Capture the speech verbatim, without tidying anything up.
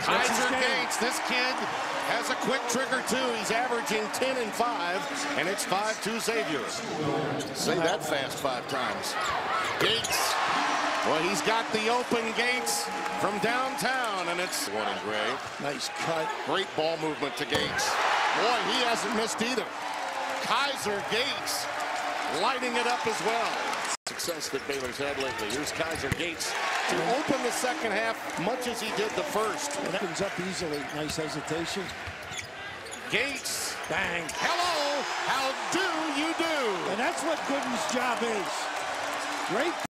Kaiser Gates, this kid has a quick trigger too. He's averaging ten and five, and it's five two Xavier. Say that fast five times. Gates. Well, he's got the open Gates from downtown, and it's one and Gray. Nice cut. Great ball movement to Gates. Boy, he hasn't missed either. Kaiser Gates lighting it up as well. Success that Baylor's had lately. Here's Kaiser Gates to open the second half much as he did the first. It opens up easily. Nice hesitation. Gates. Bang. Hello. How do you do? And that's what Gooden's job is. Great.